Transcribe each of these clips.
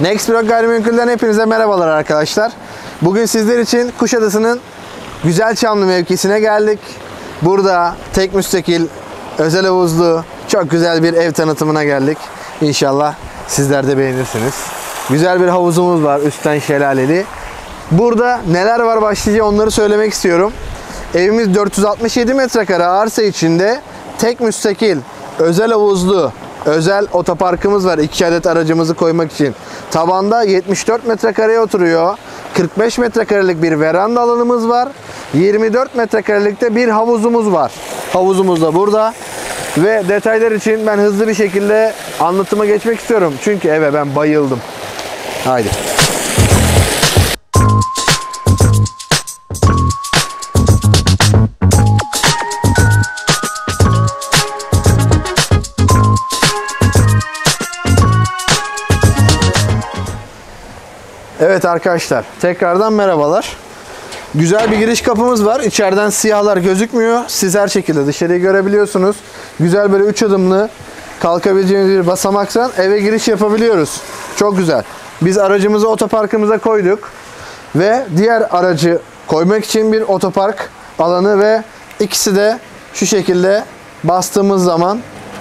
Nextblok Gayrimenkul'den hepinize merhabalar arkadaşlar. Bugün sizler için Kuşadası'nın Güzelçamlı mevkisine geldik. Burada tek müstakil, özel havuzlu, çok güzel bir ev tanıtımına geldik. İnşallah sizler de beğenirsiniz. Güzel bir havuzumuz var, üstten şelaleli. Burada neler var başlıca onları söylemek istiyorum. Evimiz 467 metrekare arsa içinde tek müstakil, özel havuzlu, özel otoparkımız var 2 adet aracımızı koymak için. Tabanda 74 metrekareye oturuyor. 45 metrekarelik bir veranda alanımız var. 24 metrekarelikte bir havuzumuz var. Havuzumuz da burada. Ve detaylar için ben hızlı bir şekilde anlatıma geçmek istiyorum. Çünkü eve ben bayıldım. Haydi. Evet arkadaşlar, tekrardan merhabalar. Güzel bir giriş kapımız var. İçeriden siyahlar gözükmüyor. Siz her şekilde dışarıyı görebiliyorsunuz. Güzel böyle 3 adımlı kalkabileceğimiz bir basamaktan eve giriş yapabiliyoruz. Çok güzel. Biz aracımızı otoparkımıza koyduk. Ve diğer aracı koymak için bir otopark alanı ve ikisi de şu şekilde bastığımız zaman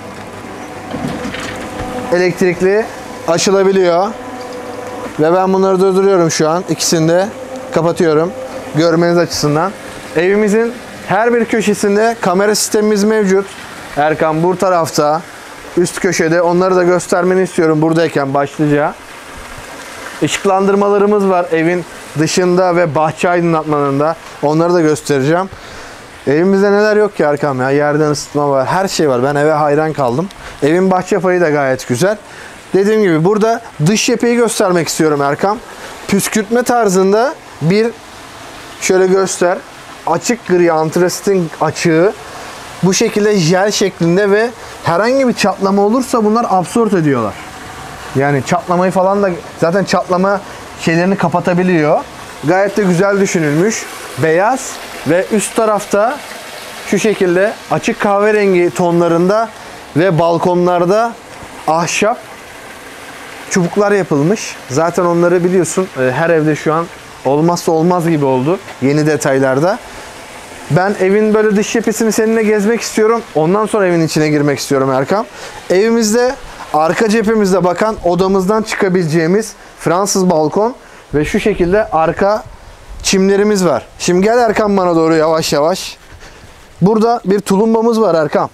elektrikli açılabiliyor. Ve ben bunları durduruyorum şu an. İkisini de kapatıyorum. Görmeniz açısından. Evimizin her bir köşesinde kamera sistemimiz mevcut. Erkan bu tarafta, üst köşede. Onları da göstermeni istiyorum buradayken başlıca. Işıklandırmalarımız var evin dışında ve bahçe aydınlatmalarında. Onları da göstereceğim. Evimizde neler yok ki Erkan ya. Yerden ısıtma var. Her şey var. Ben eve hayran kaldım. Evin bahçe payı da gayet güzel. Dediğim gibi burada dış cepheyi göstermek istiyorum Erkan. Püskürtme tarzında bir şöyle göster. Açık gri antrasitin açığı. Bu şekilde jel şeklinde ve herhangi bir çatlama olursa bunlar absorbe ediyorlar. Yani çatlamayı falan da zaten çatlama şeylerini kapatabiliyor. Gayet de güzel düşünülmüş. Beyaz ve üst tarafta şu şekilde açık kahverengi tonlarında ve balkonlarda ahşap çubuklar yapılmış. Zaten onları biliyorsun her evde şu an olmazsa olmaz gibi oldu yeni detaylarda. Ben evin böyle dış cephesini seninle gezmek istiyorum. Ondan sonra evin içine girmek istiyorum Erkan. Evimizde arka cephemizde bakan odamızdan çıkabileceğimiz Fransız balkon ve şu şekilde arka çimlerimiz var. Şimdi gel Erkan bana doğru yavaş yavaş. Burada bir tulumbamız var Erkan.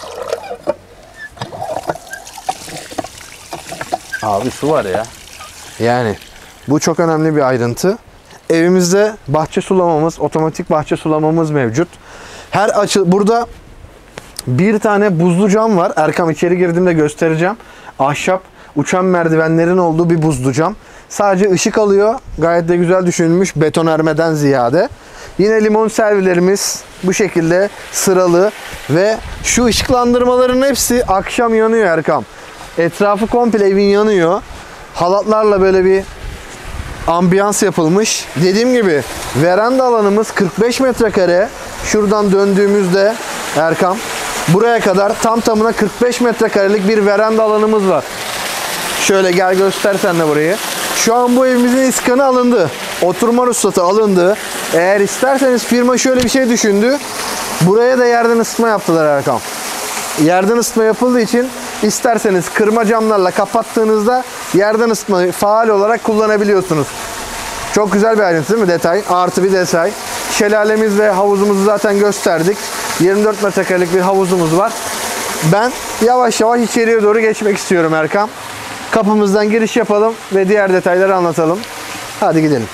Abi su var ya. Yani bu çok önemli bir ayrıntı. Evimizde bahçe sulamamız, otomatik bahçe sulamamız mevcut. Burada bir tane buzlu cam var. Erkam içeri girdiğimde göstereceğim. Ahşap uçan merdivenlerin olduğu bir buzlu cam. Sadece ışık alıyor. Gayet de güzel düşünülmüş betonarmeden ziyade. Yine limon servilerimiz bu şekilde sıralı ve şu ışıklandırmaların hepsi akşam yanıyor Erkam. Etrafı komple evin yanıyor. Halatlarla böyle bir ambiyans yapılmış. Dediğim gibi veranda alanımız 45 metrekare. Şuradan döndüğümüzde Erkam buraya kadar tam tamına 45 metrekarelik bir veranda alanımız var. Şöyle gel göstersen de burayı. Şu an bu evimizin iskanı alındı. Oturma ruhsatı alındı. Eğer isterseniz firma şöyle bir şey düşündü. Buraya da yerden ısıtma yaptılar Erkam. Yerden ısıtma yapıldığı için isterseniz kırma camlarla kapattığınızda yerden ısıtmayı faal olarak kullanabiliyorsunuz. Çok güzel bir ayrıntı değil mi? Detay. Artı bir detay. Şelalemiz ve havuzumuzu zaten gösterdik. 24 metrekarelik bir havuzumuz var. Ben yavaş yavaş içeriye doğru geçmek istiyorum Erkan. Kapımızdan giriş yapalım ve diğer detayları anlatalım. Hadi gidelim.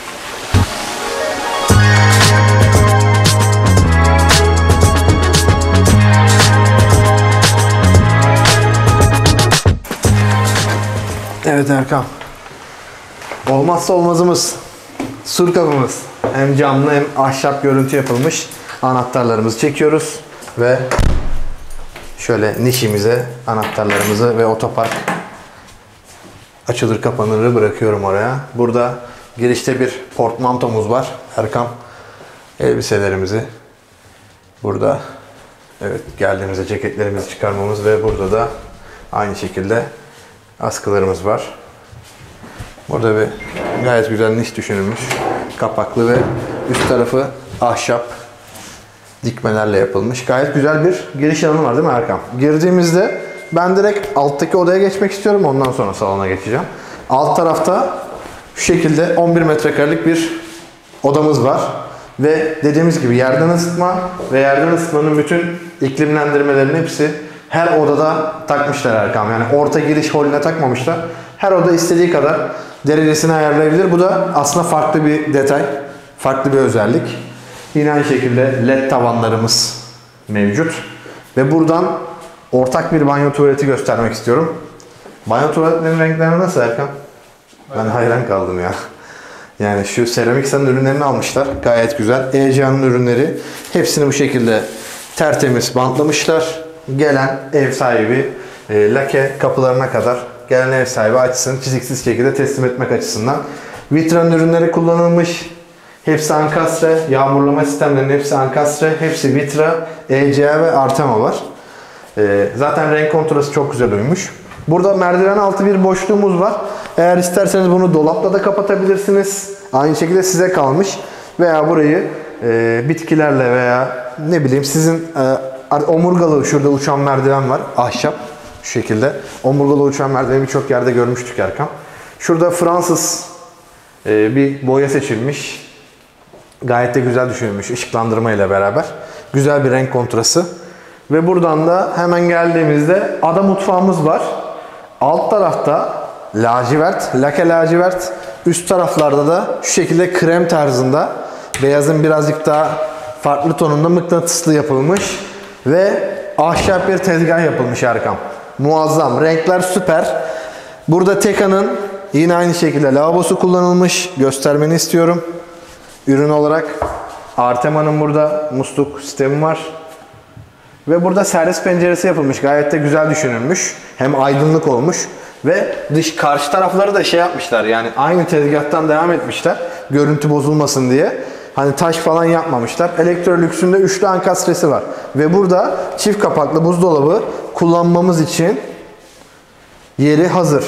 Evet Erkan. Olmazsa olmazımız sur kapımız. Hem camlı hem ahşap görüntü yapılmış. Anahtarlarımızı çekiyoruz ve şöyle nişimize anahtarlarımızı ve otopark açılır kapanırı bırakıyorum oraya. Burada girişte bir portmantomuz var. Erkan elbiselerimizi burada evet geldiğimizde ceketlerimizi çıkarmamız ve burada da aynı şekilde askılarımız var. Burada bir gayet güzel niş düşünülmüş. Kapaklı ve üst tarafı ahşap dikmelerle yapılmış. Gayet güzel bir giriş alanı var değil mi Erkan? Girdiğimizde ben direkt alttaki odaya geçmek istiyorum. Ondan sonra salona geçeceğim. Alt tarafta şu şekilde 11 metrekarelik bir odamız var. Ve dediğimiz gibi yerden ısıtma ve yerden ısıtmanın bütün iklimlendirmelerin hepsi her odada takmışlar Erkan. Yani orta giriş holüne takmamışlar. Her oda istediği kadar derecesini ayarlayabilir. Bu da aslında farklı bir detay, farklı bir özellik. Yine aynı şekilde led tavanlarımız mevcut. Ve buradan ortak bir banyo tuvaleti göstermek istiyorum. Banyo tuvaletlerin renkleri nasıl Erkan? Ben hayran kaldım ya. Yani şu Ceramixa'nın ürünlerini almışlar. Gayet güzel. ECA'nın ürünleri. Hepsini bu şekilde tertemiz bantlamışlar. Gelen ev sahibi lake kapılarına kadar gelen ev sahibi açsın çiziksiz şekilde teslim etmek açısından. Vitran ürünleri kullanılmış. Hepsi ankastre. Yağmurlama sistemlerinin hepsi ankastre. Hepsi Vitra, ECA ve Artema var. Zaten renk kontrası çok güzel uymuş. Burada merdiven altı bir boşluğumuz var. Eğer isterseniz bunu dolapla da kapatabilirsiniz. Aynı şekilde size kalmış. Veya burayı bitkilerle veya ne bileyim sizin omurgalı şurada uçan merdiven var. Ahşap şu şekilde. Omurgalı uçan merdiveni birçok yerde görmüştük Erkan. Şurada Fransız bir boya seçilmiş. Gayet de güzel düşünülmüş ışıklandırma ile beraber. Güzel bir renk kontrası. Ve buradan da hemen geldiğimizde ada mutfağımız var. Alt tarafta lacivert, lake lacivert. Üst taraflarda da şu şekilde krem tarzında. Beyazın birazcık daha farklı tonunda mıknatıslı yapılmış. Ve ahşap bir tezgah yapılmış Erkan. Muazzam. Renkler süper. Burada Teka'nın yine aynı şekilde lavabosu kullanılmış. Göstermeni istiyorum. Ürün olarak Artema'nın burada musluk sistemi var. Ve burada servis penceresi yapılmış. Gayet de güzel düşünülmüş. Hem aydınlık olmuş. Ve dış karşı tarafları da şey yapmışlar. Yani aynı tezgahtan devam etmişler. Görüntü bozulmasın diye. Hani taş falan yapmamışlar. Electrolux'un da üçlü ankastresi var. Ve burada çift kapaklı buzdolabı kullanmamız için yeri hazır.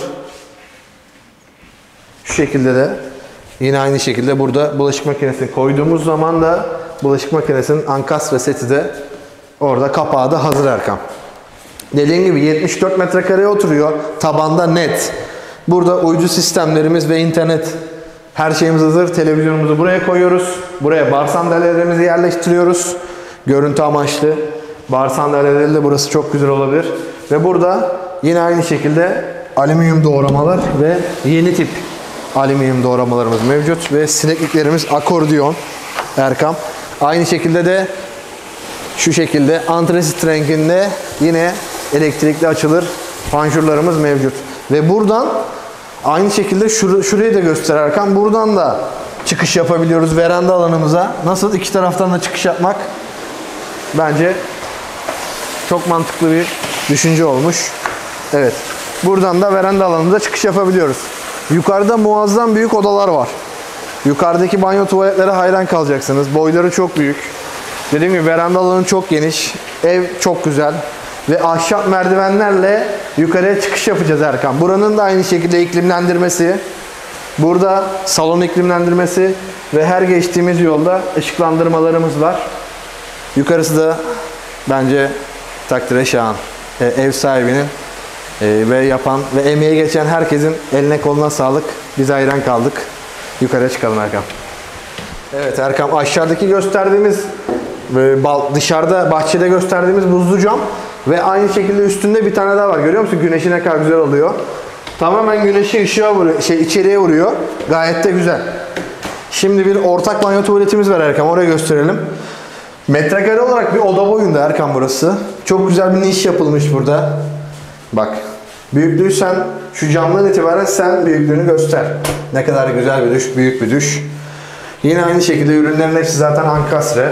Şu şekilde de yine aynı şekilde burada bulaşık makinesini koyduğumuz zaman da bulaşık makinesinin ankastre seti de orada kapağı da hazır Erkan. Dediğim gibi 74 metrekareye oturuyor. Tabanda net. Burada uydu sistemlerimiz ve internet her şeyimiz hazır. Televizyonumuzu buraya koyuyoruz. Buraya bar sandalyelerimizi yerleştiriyoruz. Görüntü amaçlı. Bar sandalyeleri de burası çok güzel olabilir. Ve burada yine aynı şekilde alüminyum doğramalar ve yeni tip alüminyum doğramalarımız mevcut. Ve sinekliklerimiz akordiyon Erkan. Aynı şekilde de şu şekilde antrasit renginde yine elektrikli açılır panjurlarımız mevcut. Ve buradan aynı şekilde şurayı da göstererken buradan da çıkış yapabiliyoruz veranda alanımıza. Nasıl? İki taraftan da çıkış yapmak bence çok mantıklı bir düşünce olmuş. Evet. Buradan da veranda alanımıza çıkış yapabiliyoruz. Yukarıda muazzam büyük odalar var. Yukarıdaki banyo tuvaletlere hayran kalacaksınız. Boyları çok büyük. Dediğim gibi veranda alanı çok geniş. Ev çok güzel. Ve ahşap merdivenlerle yukarıya çıkış yapacağız Erkan. Buranın da aynı şekilde iklimlendirmesi. Burada salon iklimlendirmesi ve her geçtiğimiz yolda ışıklandırmalarımız var. Yukarısı da bence takdire şayan. Ev sahibinin ve yapan ve emeği geçen herkesin eline koluna sağlık. Biz hayran kaldık. Yukarıya çıkalım Erkan. Evet Erkan, aşağıdaki gösterdiğimiz dışarıda bahçede gösterdiğimiz buzlu cam ve aynı şekilde üstünde bir tane daha var. Görüyor musun? Güneşi ne kadar güzel oluyor. Tamamen güneşi ışığa vuruyor, içeriye vuruyor. Gayet de güzel. Şimdi bir ortak banyo tuvaletimiz var Erkan. Oraya gösterelim. Metrekare olarak bir oda boyunda Erkan burası. Çok güzel bir niş yapılmış burada. Bak. Büyüklüğü sen şu camdan itibaren sen büyüklüğünü göster. Ne kadar güzel bir duş, büyük bir duş. Yine aynı şekilde ürünlerin hepsi zaten ankastre.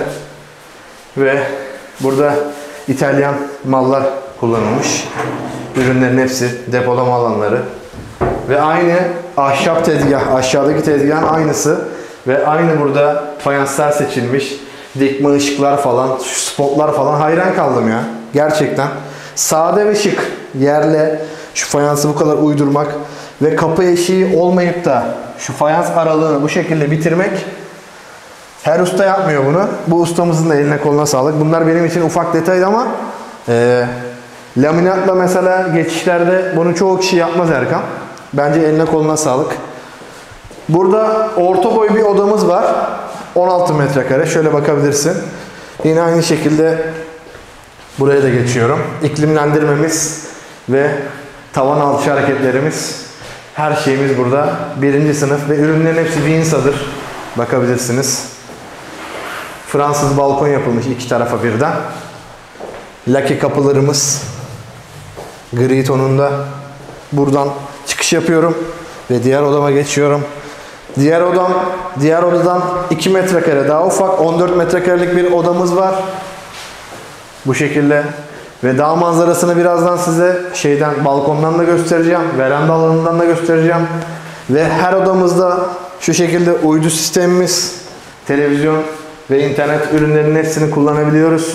Ve burada İtalyan mallar kullanılmış. Ürünlerin hepsi depolama alanları. Ve aynı ahşap tezgah, aşağıdaki tezgahın aynısı. Ve aynı burada fayanslar seçilmiş. Dikme ışıklar falan, spotlar falan, hayran kaldım ya. Gerçekten. Sade ve şık. Yerle şu fayansı bu kadar uydurmak ve kapı eşiği olmayıp da şu fayans aralığını bu şekilde bitirmek, her usta yapmıyor bunu. Bu ustamızın da eline koluna sağlık. Bunlar benim için ufak detaydı ama laminatla mesela geçişlerde bunu çoğu kişi yapmaz Erkan. Bence eline koluna sağlık. Burada orta boy bir odamız var. 16 metrekare. Şöyle bakabilirsin. Yine aynı şekilde buraya da geçiyorum. İklimlendirmemiz ve tavan alçı hareketlerimiz, her şeyimiz burada. Birinci sınıf ve ürünlerin hepsi Winsa'dır. Bakabilirsiniz. Fransız balkon yapılmış iki tarafa birden. Laki kapılarımız gri tonunda. Buradan çıkış yapıyorum ve diğer odama geçiyorum. Diğer odadan 2 metrekare daha ufak, 14 metrekarelik bir odamız var. Bu şekilde. Ve dağ manzarasını birazdan size balkondan da göstereceğim. Veranda alanından da göstereceğim. Ve her odamızda şu şekilde uydu sistemimiz, televizyon ve internet ürünlerinin hepsini kullanabiliyoruz.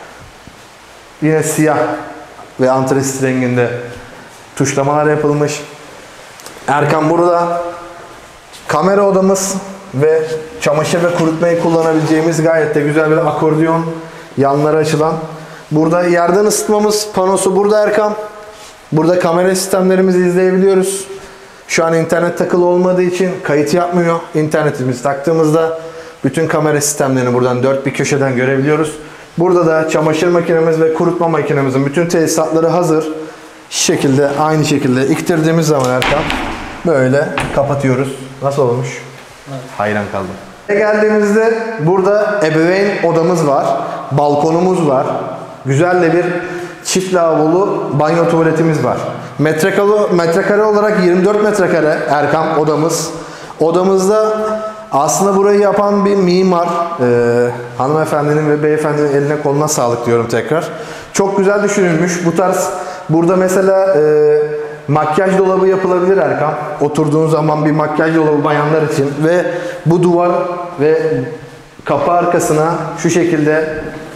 Yine siyah ve antrasit renginde tuşlamalar yapılmış. Erkan burada kamera odamız ve çamaşır ve kurutmayı kullanabileceğimiz gayet de güzel bir akordeon, yanları açılan. Burada yerden ısıtmamız panosu burada Erkan. Burada kamera sistemlerimizi izleyebiliyoruz. Şu an internet takılı olmadığı için kayıt yapmıyor. İnternetimizi taktığımızda bütün kamera sistemlerini buradan dört bir köşeden görebiliyoruz. Burada da çamaşır makinemiz ve kurutma makinemizin bütün tesisatları hazır. Şu şekilde, aynı şekilde iktirdiğimiz zaman Erkan böyle kapatıyoruz. Nasıl olmuş? Evet. Hayran kaldım. Geldiğimizde burada ebeveyn odamız var. Balkonumuz var. Güzel de bir çift lavabolu banyo tuvaletimiz var. Metrekare olarak 24 metrekare Erkan odamız. Odamızda aslında burayı yapan bir mimar, hanımefendinin ve beyefendinin eline koluna sağlık diyorum tekrar. Çok güzel düşünülmüş. Bu tarz burada mesela makyaj dolabı yapılabilir Erkan. Oturduğun zaman bir makyaj dolabı bayanlar için ve bu duvar ve kapı arkasına şu şekilde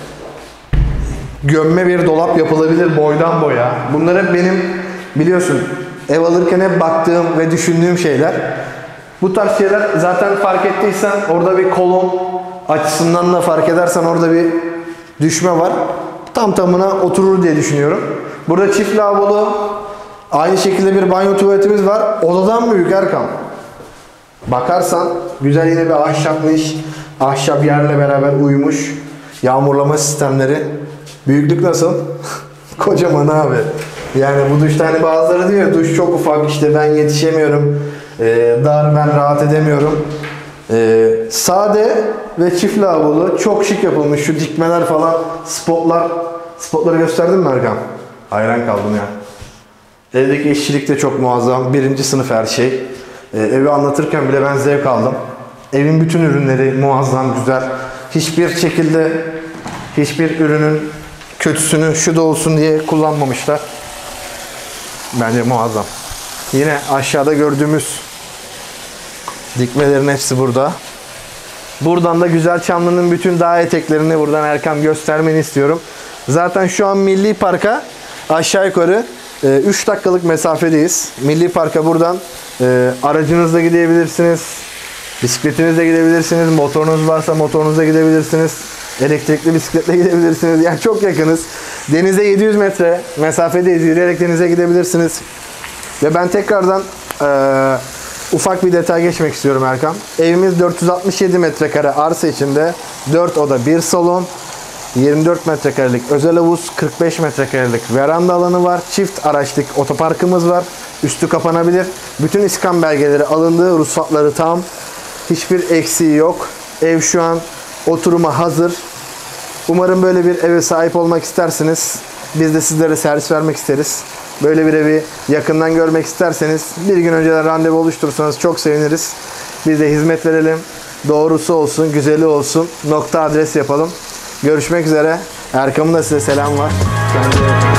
gömme bir dolap yapılabilir boydan boya. Bunlar hep benim biliyorsun ev alırken hep baktığım ve düşündüğüm şeyler. Bu tarz şeyler zaten fark ettiysen orada bir kolon açısından da fark edersen orada bir düşme var. Tam tamına oturur diye düşünüyorum. Burada çift lavabolu, aynı şekilde bir banyo tuvaletimiz var. Odadan büyük Erkan. Bakarsan güzel yine bir ahşapmış. Ahşap yerle beraber uymuş. Yağmurlama sistemleri. Büyüklük nasıl? Kocaman abi. Yani bu duşta hani bazıları diyor duş çok ufak işte ben yetişemiyorum. Dar ben rahat edemiyorum. Sade ve çift lavabolu çok şık yapılmış. Şu dikmeler falan, spotları gösterdim mi Erkan? Hayran kaldım ya. Evdeki işçilik de çok muazzam. Birinci sınıf her şey. Evi anlatırken bile ben zevk aldım. Evin bütün ürünleri muazzam güzel. Hiçbir şekilde hiçbir ürünün kötüsünü şu da olsun diye kullanmamışlar. Bence muazzam. Yine aşağıda gördüğümüz dikmelerin hepsi burada. Buradan da Güzelçamlı'nın bütün dağ eteklerini buradan Erkan göstermeni istiyorum. Zaten şu an Milli Park'a aşağı yukarı 3 dakikalık mesafedeyiz. Milli Park'a buradan aracınızla gidebilirsiniz. Bisikletinizle gidebilirsiniz. Motorunuz varsa motorunuzla gidebilirsiniz. Elektrikli bisikletle gidebilirsiniz. Yani çok yakınız. Denize 700 metre mesafedeyiz. Yürüyerek denize gidebilirsiniz. Ve ben tekrardan ufak bir detay geçmek istiyorum Erkan. Evimiz 467 metrekare arsa içinde 4 oda 1 salon. 24 metrekarelik özel havuz, 45 metrekarelik veranda alanı var. Çift araçlık otoparkımız var. Üstü kapanabilir. Bütün iskan belgeleri alındı. Ruhsatları tam. Hiçbir eksiği yok. Ev şu an oturuma hazır. Umarım böyle bir eve sahip olmak istersiniz. Biz de sizlere servis vermek isteriz. Böyle bir evi yakından görmek isterseniz bir gün önceden randevu oluşturursanız çok seviniriz. Biz de hizmet verelim. Doğrusu olsun, güzeli olsun. Nokta adres yapalım. Görüşmek üzere. Erkam'ın da size selam var. Kendinize